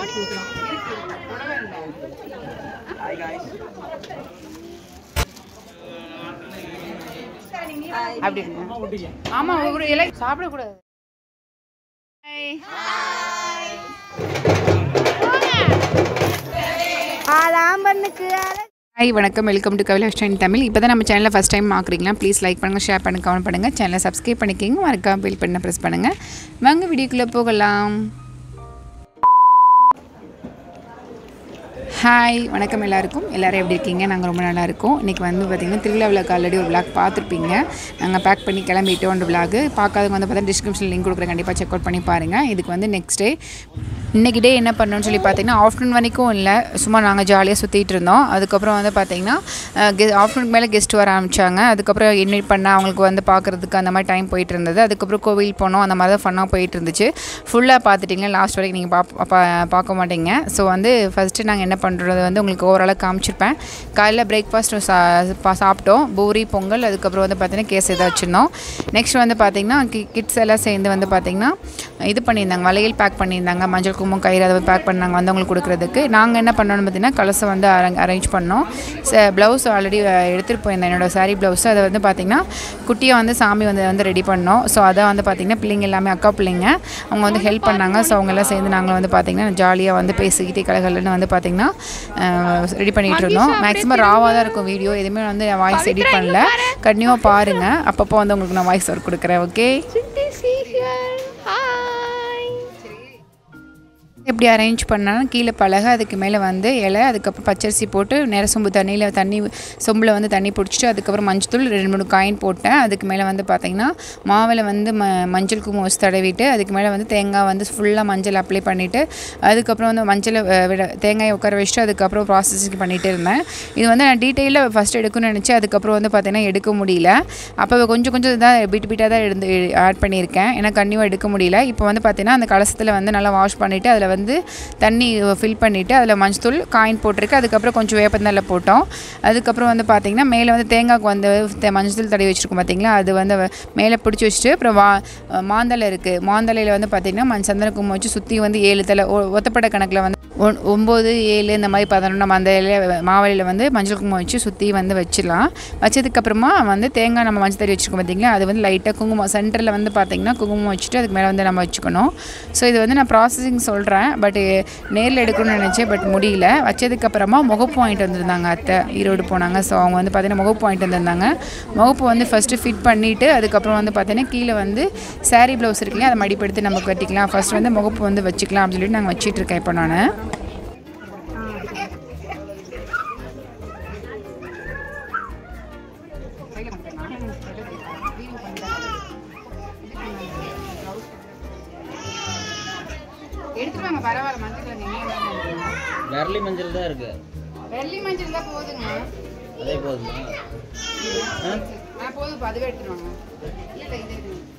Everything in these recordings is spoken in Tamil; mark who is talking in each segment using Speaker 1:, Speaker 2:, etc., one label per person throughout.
Speaker 1: Hi guys.
Speaker 2: அப்படி ஆமா ஒரு இலை சாப்பிட கூடாது. ஹாய் வணக்கம், welcome to Kavi life Tamil. இப்போ தான் நம்ம சேனலில் ஃபஸ்ட் டைம் பார்க்குறீங்களா? ப்ளீஸ் லைக் பண்ணுங்கள், ஷேர் பண்ணுங்கள், கமெண்ட் பண்ணுங்கள், சேனலை சப்ஸ்கிரைப் பண்ணிக்கிங்க, மறக்காம பெல் பட்டனை ப்ரெஸ் பண்ணுங்கள். வாங்க வீடியோக்குள்ளே போகலாம். ஹாய் வணக்கம் எல்லாருக்கும். எல்லோரும் எப்படி இருக்கீங்க? நாங்கள் ரொம்ப நல்லா இருக்கோம். இன்றைக்கி வந்து பார்த்திங்கன்னா திருவிழாவில் ஆல்ரெடி ஒரு விளாக் பார்த்துருப்பீங்க. நாங்கள் பேக் பண்ணி கிளம்பிட்டோம். அந்த விளாக் பார்க்காதவங்க வந்து பார்த்தா டிஸ்கிரிப்ஷனில் லிங்க் கொடுக்குறேன், கண்டிப்பாக செக் அவுட் பண்ணி பாருங்கள். இதுக்கு வந்து நெக்ஸ்ட் டே இன்றைக்கி டே என்ன பண்ணணும்னு சொல்லி பார்த்தீங்கன்னா ஆஃப்டர்நூன் வரைக்கும் இல்லை, சும்மா நாங்கள் ஜாலியாக சுற்றிட்டு இருந்தோம். அதுக்கப்புறம் வந்து பார்த்திங்கன்னா ஆஃப்டர்நூன் மேலே கெஸ்ட் வர ஆரம்பித்தாங்க. அதுக்கப்புறம் இன்வைட் பண்ண அவங்களுக்கு வந்து பார்க்குறதுக்கு அந்த மாதிரி டைம் போயிட்டு இருந்தது. அதுக்கப்புறம் கோவில் போனோம், அந்த மாதிரி தான் ஃபன்னாக போயிட்டு இருந்துச்சு. ஃபுல்லாக பார்த்துட்டிங்கன்னா லாஸ்ட் வரைக்கும் நீங்கள் பார்க்க மாட்டீங்க. ஸோ வந்து ஃபஸ்ட்டு நாங்கள் என்ன பண்ணுறது வந்து உங்களுக்கு ஓவராலாக காமிச்சிருப்பேன். காலையில் பிரேக்ஃபாஸ்ட் சாப்பிட்டோம், பூரி பொங்கல். அதுக்கப்புறம் வந்து பார்த்திங்கன்னா கேஸ் எதாவது வச்சுருந்தோம். நெக்ஸ்ட் வந்து பார்த்திங்கன்னா கிட்ஸ் எல்லாம் சேர்ந்து வந்து பார்த்திங்கன்னா இது பண்ணியிருந்தாங்க, வளையல் பேக் பண்ணியிருந்தாங்க, மஞ்சள் குங்குமம் கயிறு அதை பேக் பண்ணாங்க வந்தவங்களுக்கு கொடுக்குறதுக்கு. நாங்கள் என்ன பண்ணோன்னு பார்த்திங்கன்னா கலசை வந்து அரேஞ்ச் பண்ணோம். ப்ளவுஸ் ஆல்ரெடி எடுத்துகிட்டு போயிருந்தேன், என்னோடய சாரீ ப்ளவுஸ். அதை வந்து பார்த்திங்கன்னா குட்டியாக வந்து சாமி வந்து ரெடி பண்ணோம். ஸோ அதை வந்து பார்த்திங்கன்னா பிள்ளைங்க எல்லாமே அக்கா பிள்ளைங்க அவங்க வந்து ஹெல்ப் பண்ணாங்க. ஸோ அவங்க எல்லாம் சேர்ந்து நாங்கள் வந்து பார்த்திங்கன்னா ஜாலியாக வந்து பேசிக்கிட்டே கலகலன்னு வந்து பார்த்திங்கன்னா ரெடி பண்ணிகிட்டு இருந்தோம். மேக்ஸிமம் ராவாக தான் இருக்கும் வீடியோ, எதுவுமே வந்து வாய்ஸ் எடிட் பண்ணல. கண்டினியூவாக பாருங்கள், அப்பப்போ வந்து உங்களுக்கு நான் வாய்ஸ் ஒர்க் கொடுக்குறேன். ஓகே, எப்படி அரேஞ்ச் பண்ணாலும் கீழே பலகை, அதுக்கு மேலே வந்து இலை, அதுக்கப்புறம் பச்சரிசி போட்டு நேர சொம்பு தண்ணி சொம்பில் வந்து தண்ணி பிடிச்சிட்டு அதுக்கப்புறம் மஞ்சள் 2-3 காயின் போட்டேன். அதுக்கு மேலே வந்து பார்த்திங்கன்னா மாவில் வந்து மஞ்சள் குங்குமம் வச்சு தடவிட்டு அதுக்கு மேலே வந்து தேங்காய் வந்து ஃபுல்லாக மஞ்சள் அப்ளை பண்ணிவிட்டு அதுக்கப்புறம் வந்து மஞ்சளை தேங்காயை உட்கார வச்சுட்டு அதுக்கப்புறம் ப்ராசஸிங் பண்ணிகிட்டு இருந்தேன். இது வந்து நான் டீட்டெயிலில் ஃபஸ்ட்டு எடுக்கணும்னு நினச்சேன். அதுக்கப்புறம் வந்து பார்த்திங்கன்னா எடுக்க முடியல. அப்போ கொஞ்சம் தான் பீட்டாக தான் ஆட் பண்ணியிருக்கேன், ஏன்னா கண்டிப்பாக எடுக்க முடியல. இப்போ வந்து பார்த்திங்கன்னா அந்த கலசத்தில் வந்து நல்லா வாஷ் பண்ணிவிட்டு அதில் வந்து தண்ணி ஃபில் பண்ணிவிட்டு அதில் மஞ்சள் காயின் போட்டிருக்கு. அதுக்கப்புறம் கொஞ்சம் வேப்பந்தலை போட்டோம். அதுக்கப்புறம் வந்து பார்த்திங்கன்னா மேலே வந்து தேங்காய்க்கு வந்து மஞ்சள் தடவி வச்சுருக்கோம் பார்த்திங்களா, அது வந்து மேலே பிடிச்சி வச்சுட்டு அப்புறம் மாந்தலை இருக்குது. மாந்தலையில் வந்து பார்த்திங்கன்னா சந்தன குங்குமம் வச்சு சுற்றி வந்து 7 தலை ஒத்தப்படை கணக்கில் வந்து 9, 7 இந்த மாதிரி 11 நம்ம அந்த மாவலியில் வந்து மஞ்சள் குங்குமம் வச்சு சுற்றி வந்து வச்சிடலாம். வச்சதுக்கப்புறமா வந்து தேங்காய் நம்ம மஞ்சள் தடவி வச்சுருக்கோம் பார்த்திங்களா, அது வந்து லைட்டாக குங்குமம் சென்டரில் வந்து பார்த்திங்கன்னா குங்குமம் வச்சுட்டு அதுக்கு மேலே வந்து நம்ம வச்சுக்கணும். ஸோ இது வந்து நான் ப்ராசஸிங் சொல்கிறேன், பட் நேரில் எடுக்கணும்னு நினச்சேன், பட் முடியல. வச்சதுக்கப்புறமா முகப்பு வாங்கிட்டு வந்திருந்தாங்க, அத்தை ஈரோடு போனாங்க. ஸோ அவங்க வந்து பார்த்திங்கன்னா முகப்பு வாங்கிட்டு வந்திருந்தாங்க. முகப்பு வந்து ஃபஸ்ட்டு ஃபிட் பண்ணிவிட்டு அதுக்கப்புறம் வந்து பார்த்திங்கன்னா கீழே வந்து சாரீ ப்ளவுஸ் இருக்குல்லையா, அதை மடிப்படுத்தி நம்ம கட்டிக்கலாம். ஃபஸ்ட்டு வந்து முகப்பு வந்து வச்சுக்கலாம் அப்படின்னு சொல்லிட்டு நாங்கள் வச்சிட்ருக்கேன். இப்போ நான் எடுத்துவாங்க, பரவாயில்ல. மஞ்சள்
Speaker 1: வெர்லி மஞ்சள் தான் இருக்கு.
Speaker 2: வெள்ளி மஞ்சள் தான் போதுங்க.
Speaker 1: அதே போதுமா?
Speaker 2: போதும், அதுவே எடுத்துருவாங்க. இல்லை இது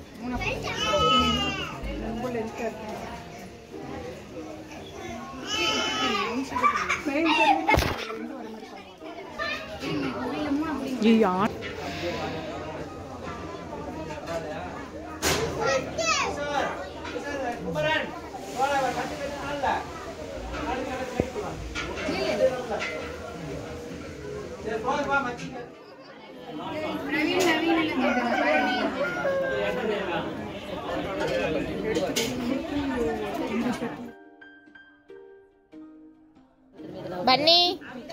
Speaker 2: 3
Speaker 3: பன்னி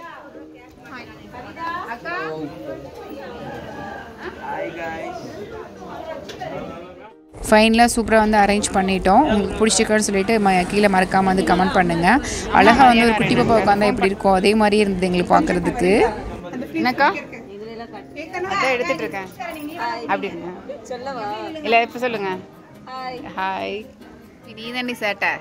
Speaker 2: அக்கா.
Speaker 1: Hi guys.
Speaker 2: ஃபைனலாக சூப்பராக வந்து அரேஞ்ச் பண்ணிட்டோம். உங்களுக்கு பிடிச்சிருக்கான்னு சொல்லிட்டு கீழே மறக்காமல் வந்து கமெண்ட் பண்ணுங்கள். அழகாக வந்து ஒரு குட்டி பாப்பா உட்காந்தா எப்படி இருக்கும் அதே மாதிரி இருந்தது எங்களுக்கு பார்க்குறதுக்கு. என்னக்கா அதான் எடுத்துகிட்டு இருக்கேன் அப்படிங்க
Speaker 3: சொல்லவா?
Speaker 2: இல்லை இப்போ சொல்லுங்கள். ஹாய், நீ தாண்டி சேட்டை.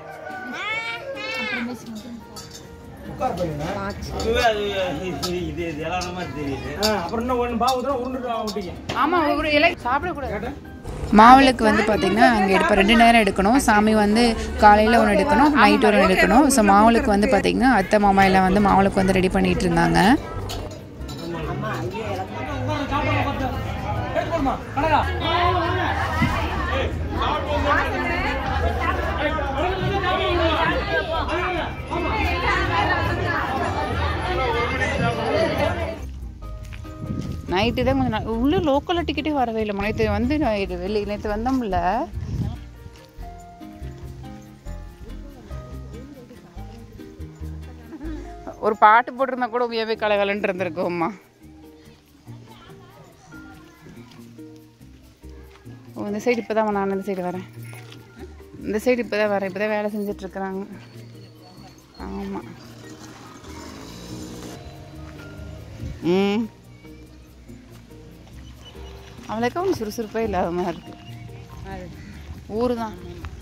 Speaker 2: ஆமாம், ஒரு இலை சாப்பிடக்கூடாது. மாவிளக்கு வந்து பார்த்திங்கன்னா அங்கே எடுப்போம், 2 நேரம் எடுக்கணும். சாமி வந்து காலையில் ஒன்று எடுக்கணும், நைட் ஒன்று எடுக்கணும். ஸோ மாவிளக்கு வந்து பார்த்திங்கன்னா அத்தை மாமா எல்லாம் வந்து மாவிளக்கு வந்து ரெடி பண்ணிகிட்டு இருந்தாங்க. நைட்டு தான் கொஞ்சம் உள்ளே லோக்கலில் டிக்கெட்டே வரவே இல்லை. நேற்று வந்து நேற்று வந்தோம்ல, ஒரு பாட்டு போட்டிருந்தா கூட உயவே கலகலன்னு இருந்திருக்கோம்மா. இந்த சைடு இப்போ தான் நான் இந்த சைடு வரேன். இந்த சைடு இப்போ தான் வரேன். இப்போ தான் வேலை செஞ்சிட்ருக்குறாங்க. ஆமாம். அவளுக்கு ஒன்றும் சுறுசுறுப்பே இல்லாத மாதிரி இருக்கு. ஊர் தான்.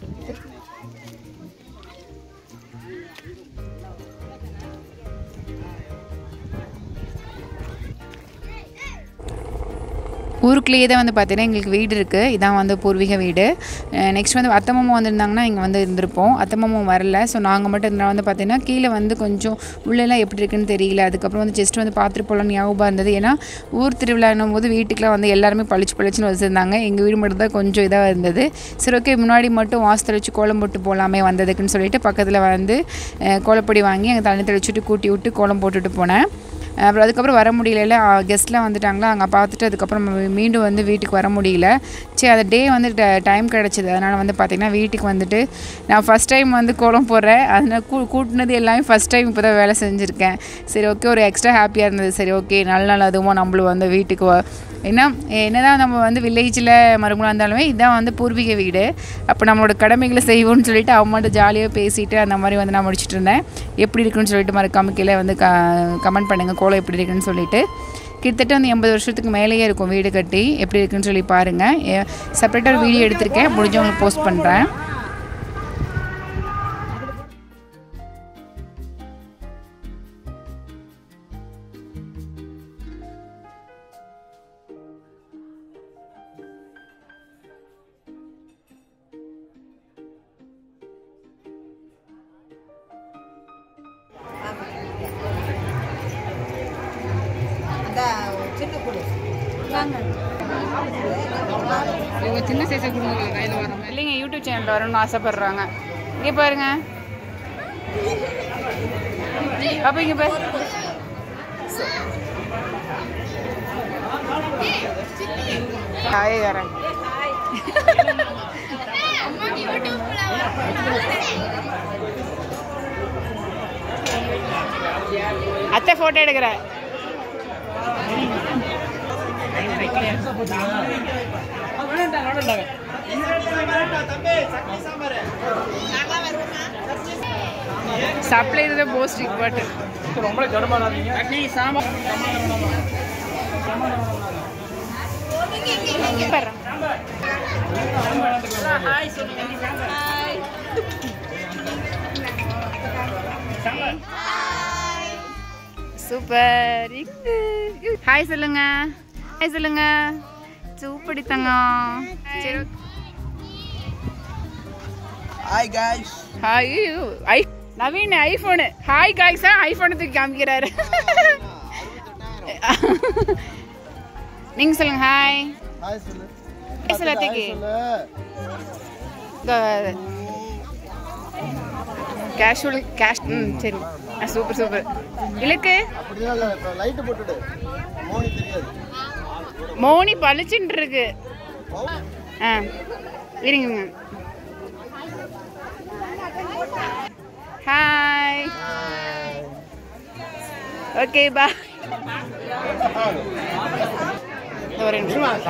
Speaker 2: ஊருக்குள்ளேயே தான் வந்து பார்த்தீங்கன்னா எங்களுக்கு வீடு இருக்குது. இதான் வந்து பூர்வீக வீடு. நெக்ஸ்ட் வந்து அத்தை மாமா வந்திருந்தாங்கன்னா இங்கே வந்து இருந்திருப்போம். அத்தை மாமா வரல. ஸோ நாங்கள் மட்டும் இருந்தால் வந்து பார்த்தீங்கன்னா கீழே வந்து கொஞ்சம் உள்ளெல்லாம் எப்படி இருக்குன்னு தெரியல. அதுக்கப்புறம் வந்து ஜஸ்ட் வந்து பார்த்துட்டு போகலான்னு ஞாபகம் இருந்தது. ஏன்னா ஊர் திருவிழான்னும் போது வீட்டுக்குலாம் வந்து எல்லாருமே பளிச்சுன்னு வச்சுருந்தாங்க. எங்கள் வீடு மட்டும் தான் கொஞ்சம் இதாக இருந்தது. சரி ஓகே, முன்னாடி மட்டும் வாசு தெளிச்சு கோலம் போட்டு போகலாமே வந்ததுக்குன்னு சொல்லிட்டு பக்கத்தில் வந்து கோலப்பொடி வாங்கி அங்கே தண்ணி தெளிச்சுட்டு கூட்டி விட்டு கோலம் போட்டுட்டு போனேன். அப்புறம் அதுக்கப்புறம் வர முடியல, கெஸ்ட்லாம் வந்துட்டாங்களா, அங்கே பார்த்துட்டு அதுக்கப்புறம் மீண்டும் வந்து வீட்டுக்கு வர முடியல. சரி, அந்த டே வந்து டைம் கிடச்சிது. அதனால் வந்து பார்த்திங்கன்னா வீட்டுக்கு வந்துட்டு நான் ஃபஸ்ட் டைம் வந்து கோலம் போடுறேன். அதனால் கூட்டினது எல்லாமே ஃபஸ்ட் டைம் இப்போ தான் வேலை செஞ்சுருக்கேன். சரி ஓகே, ஒரு எக்ஸ்ட்ரா ஹாப்பியாக இருந்தது. சரி ஓகே, நல்ல அதுவும் நம்மளும் வந்து வீட்டுக்கு என்னதான் நம்ம வந்து வில்லேஜில் மறுபடியும் இருந்தாலுமே இதுதான் வந்து பூர்வீக வீடு. அப்போ நம்மளோட கடமைகளை செய்வோம்னு சொல்லிட்டு அவங்கள்ட்ட ஜாலியாக பேசிட்டு அந்த மாதிரி வந்து நான் முடிச்சுட்டு இருந்தேன். எப்படி இருக்குன்னு சொல்லிட்டு மறக்காம கீழே வந்து கமெண்ட் பண்ணுங்கள் கோலம் எப்படி இருக்குன்னு சொல்லிட்டு. கிட்டத்தட்ட வந்து 80 வருஷத்துக்கு மேலேயே இருக்கும் வீடு கட்டி. எப்படி இருக்குன்னு சொல்லி பாருங்கள். செப்பரேட்டாக ஒரு வீடியோ எடுத்திருக்கேன், முடிஞ்சவங்களுக்கு போஸ்ட் பண்ணுறேன். சின்ன சைஸை கொடுங்க, கையில் வரும் இல்லைங்க. யூடியூப் சேனலில் வரணும்னு ஆசைப்பட்றாங்க. இங்கே பாருங்க, அப்போ இங்கே பாரு. வரேன். அத்தை ஃபோட்டோ எடுக்கிறேன். சப்ளை இது போஸ்டிக் பட் ரொம்ப ஜடமானாதீங்க. சட்னி சாம்பார் ஹாய் சொல்லுங்க. Hi super. ஹாய் சொல்லுங்க. ஹாய் சொல்லுங்க. சூப்பர் தங்கம். சரி
Speaker 1: hi guys.
Speaker 2: Hi Naveen iPhone. Hi guys iPhone தூக்கி காமிக்கிறாரு. நீங்க சொல்லுங்க. ஹாய்
Speaker 1: ஹாய் சொல்லு.
Speaker 2: ஹாய் சொல்லு. Casual cash. சரி சூப்பர் சூப்பர். இலக்கு
Speaker 1: அப்படியே லைட் போட்டுடு. மோனி தெரியாது.
Speaker 2: மோனி பளிச்சுன்னு இருக்கு. இருங்க. Hi okay bye. ஒரு நிமிஷம்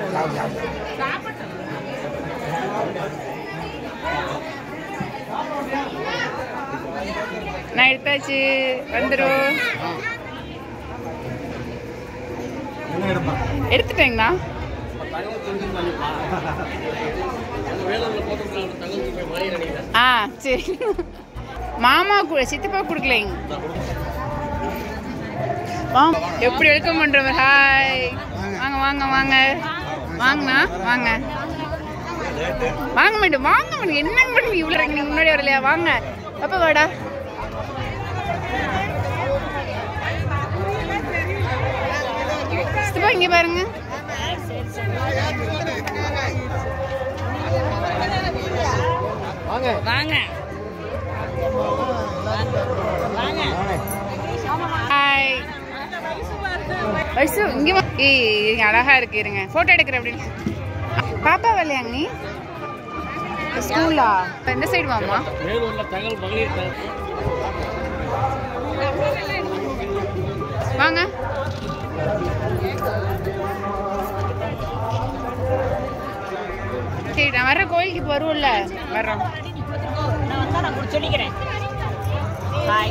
Speaker 2: நான் எடுத்தாச்சு. வந்துடும். எடுத்துட்டேங்கண்ணா. சரி. மாமா சித்தப்பா கொடுக்கலைங்க. எப்படி வெல்கம் பண்றோம். ஹாய் வாங்க வாங்க வாங்க வாங்கண்ணா வாங்க வாங்க மேடம் வாங்க மேடம். என்னங்க மேடம் இவ்வளோ இறங்க நீங்கள் முன்னாடி வரலையா? வாங்க அப்போ வாடா. சித்தப்பா இங்கே பாருங்க. வாங்க வாங்க வாங்க. ஹாய் வயசு இங்கே ஏய் அழகா இருக்கு இருங்க ஃபோட்டோ எடுக்கிற அப்படின்னு பாப்பா வரலையாங்க நீ ஸ்கூலா எந்த சைடு வாமா வாங்க சரி நான் வர்ற கோயிலுக்கு வருவோம்ல வர்றோம்
Speaker 3: நான் சொல்லிக்கிறேன் பாய்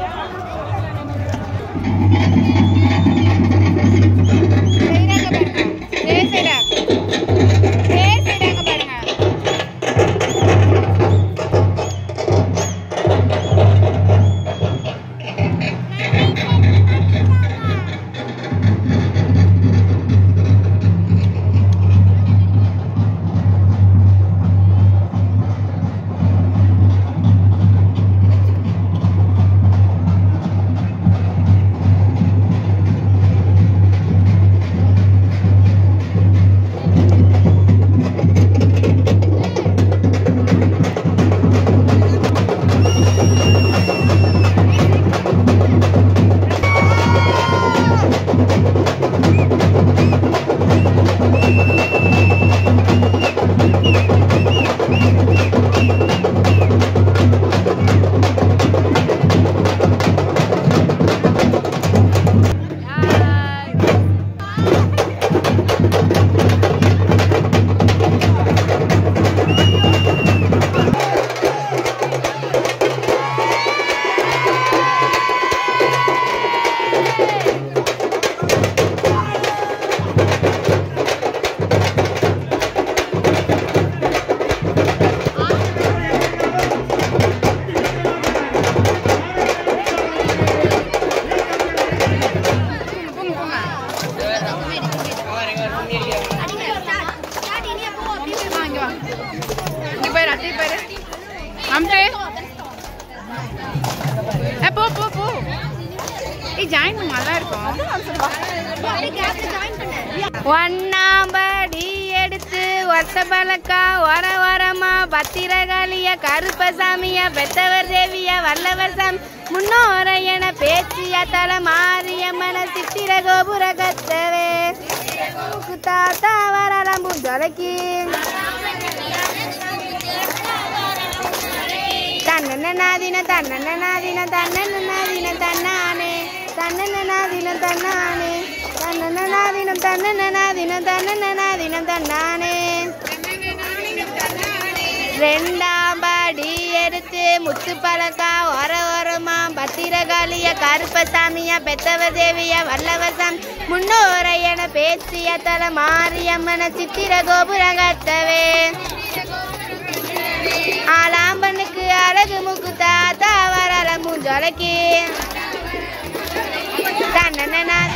Speaker 3: ஒன்னாம்படி எடுத்து ஒத்தபலக்கா வரமா பத்திரகாளிய கருப்பசாமிய பெத்தவர் தேவிய வல்லவர் சாமி முன்னோரையன பேச்சிய தல மாரியம்மன சித்திர கோபுர கத்தவே தாத்தா வரலம்பு ஜொலக்கி தன்னன்னாதின தன்னன்னாதின தன்னன்னாதின தன்னானே தன்னன்னாதின தன்னானே தன்னன்னாதினம் தன்னன்னாதினம் தன்னன்னாதினம் தன்னானே ரெண்டாம் படி எடுத்து முத்து பழக்கா ஓரமா பத்திரகாளிய கருப்பசாமியா பெத்தவ தேவிய வல்லவசாமி முன்னோரையன பேச்சிய தல மாரியம்மன சித்திர கோபுரங்கத்தவே ஆலாம்பனுக்கு அழகு முக்கு தாத்தா வரல மூஞ்சொலக்கி தன்னன்னாதி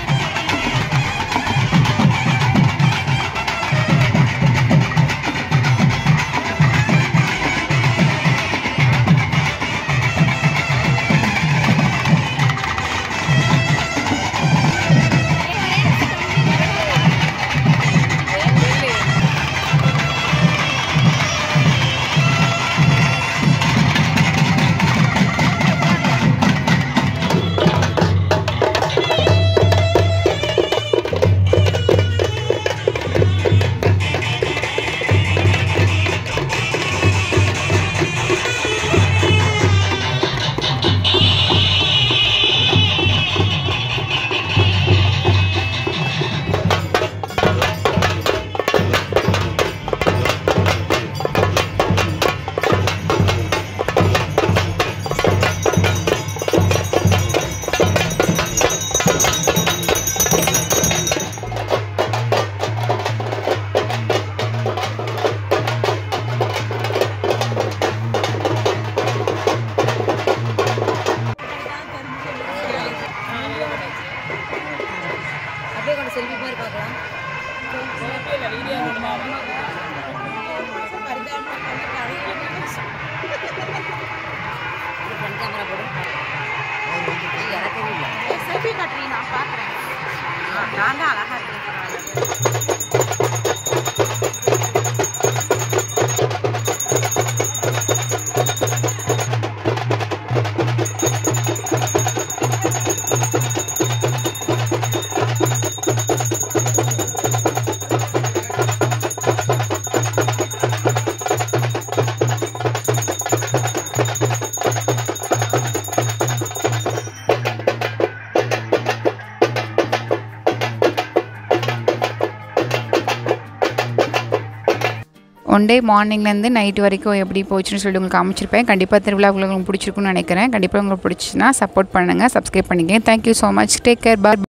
Speaker 2: ஒன் டே மார்னிங்லேருந்து நைட் வரைக்கும் எப்படி போச்சுன்னு சொல்லிட்டு உங்களுக்கு காமிச்சிருப்பேன். கண்டிப்பாக திருவிழா உங்களுக்கு பிடிச்சிருக்குன்னு நினைக்கிறேன். கண்டிப்பாக உங்களுக்கு பிடிச்சிச்சுன்னா சப்போர்ட் பண்ணுங்கள், சப்ஸ்கிரைப் பண்ணிக்கங்க. Thank you so much. Take care. பாய்.